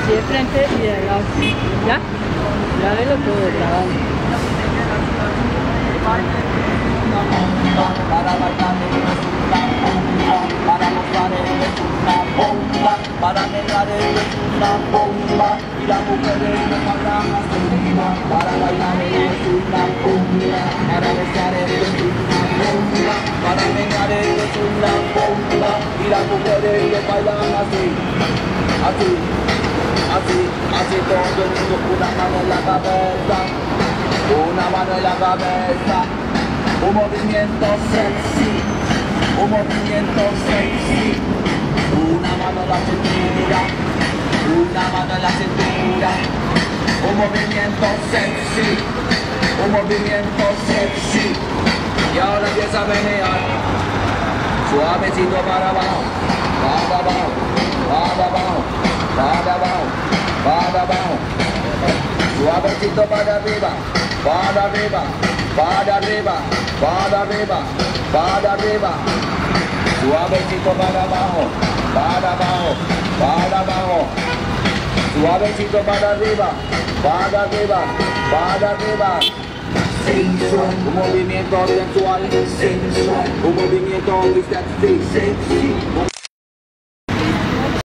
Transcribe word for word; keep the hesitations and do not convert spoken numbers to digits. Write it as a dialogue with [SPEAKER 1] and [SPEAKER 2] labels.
[SPEAKER 1] así de frente y de lado. ¿Ya? Grábelo todo, grabado.
[SPEAKER 2] Para bailar es una bomba, para gozar es una bomba, para negar es una bomba, y las mujeres me bailan así. Para bailar es una bomba, para besar es una bomba, para negar es una bomba, y las mujeres me bailan así, así, así, así todo el mundo, una mano en la cabeza, una mano en la cabeza. Un movimiento sexy, un movimiento sexy, una mano en la cintura, una mano en la cintura, un movimiento sexy, un movimiento sexy, y ahora empieza a menear, suavecito para abajo, para abajo, para abajo, para abajo, para abajo, suavecito para arriba, para arriba, para arriba, para arriba, para arriba, suavecito para abajo, para abajo, para abajo, suavecito para arriba, para arriba, para arriba, sensual, un movimiento sensual, sensual, un movimiento muy sexy, sexy.